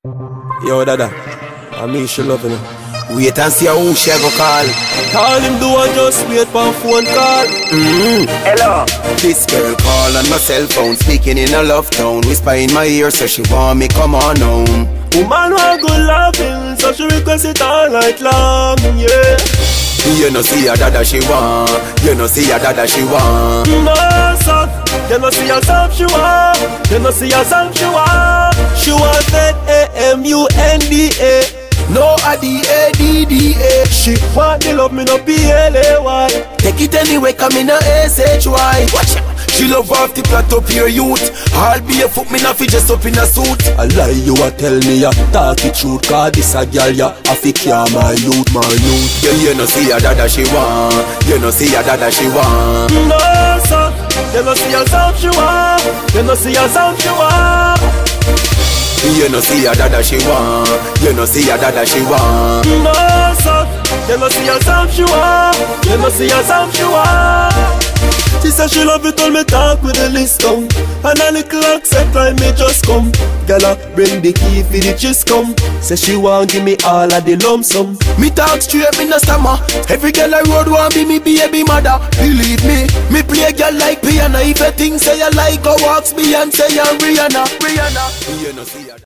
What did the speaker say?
Yo, dada, I mean she loving it. Wait and see who she go call. Call him, do I just wait for a phone call? Hello. This girl call on my cell phone, speaking in a love tone, whisper in my ear, so she want me come on home. Woman want good loving, so she request it all night long, yeah. You know see her dada she want, you know see her dada she want. No, son, you know see herself she want, you know see herself she want. She want that AMUNDA. No ADADDA. She want the love, me no PLAY. Take it anyway, come in a SHY. Watch out. She love off the plot up your youth. I'll be a foot, me not fi just up in a suit. I lie, you a tell me ya talk it truth, cause this a girl ya I fi care my youth, my youth. Girl, you know see her dada she want, you know see her dada she want. No, son, you know see herself she want, you know see herself she want. You know see her dada she want, you know see her dada she want. No, son, you know see herself she want, you know see herself she want. She said she love it all me talk with the list down, and a little accept like me just come. Gala bring the key for the chest come. Say she want give me all of the lump sum. Me talk straight, me no stammer. Every girl I road want be me baby mother. Believe me play a girl like piano. If you think say you like her, walks Beyonce and Rihanna. You know see her.